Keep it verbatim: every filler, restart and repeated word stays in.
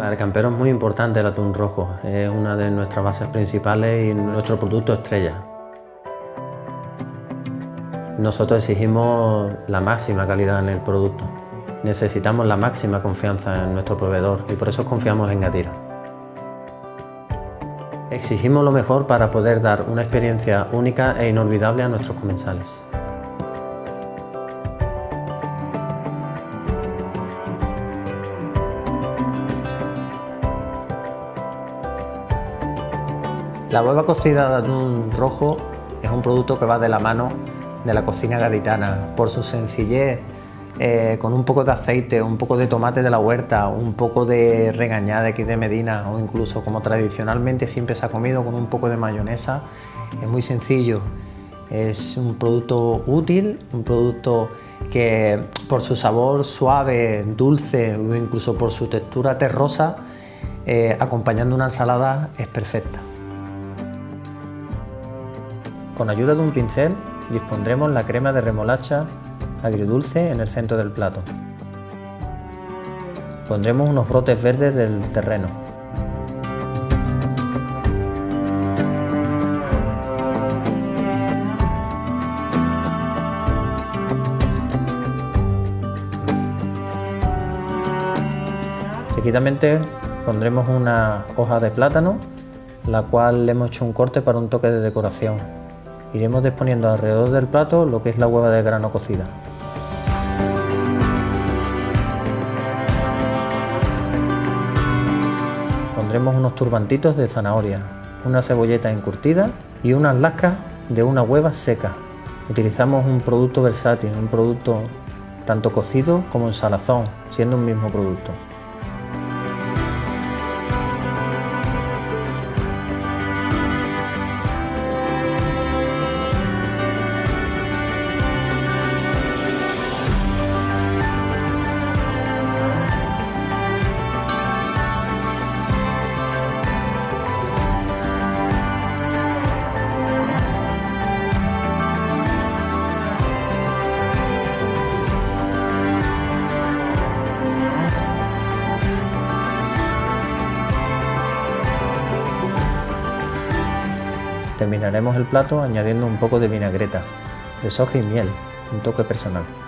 Para el campero es muy importante el atún rojo, es una de nuestras bases principales y nuestro producto estrella. Nosotros exigimos la máxima calidad en el producto, necesitamos la máxima confianza en nuestro proveedor y por eso confiamos en Gatira. Exigimos lo mejor para poder dar una experiencia única e inolvidable a nuestros comensales. La hueva cocida de atún rojo es un producto que va de la mano de la cocina gaditana por su sencillez, eh, con un poco de aceite, un poco de tomate de la huerta, un poco de regañá de aquí de Medina o incluso como tradicionalmente siempre se ha comido con un poco de mayonesa. Es muy sencillo, es un producto útil, un producto que por su sabor suave, dulce o incluso por su textura terrosa, eh, acompañando una ensalada es perfecta. Con ayuda de un pincel dispondremos la crema de remolacha agridulce en el centro del plato. Pondremos unos brotes verdes del terreno. Seguidamente pondremos una hoja de plátano, la cual le hemos hecho un corte para un toque de decoración. Iremos disponiendo alrededor del plato lo que es la hueva de grano cocida. Pondremos unos turbantitos de zanahoria, una cebolleta encurtida y unas lascas de una hueva seca. Utilizamos un producto versátil, un producto tanto cocido como en salazón, siendo un mismo producto. Terminaremos el plato añadiendo un poco de vinagreta, de soja y miel, un toque personal.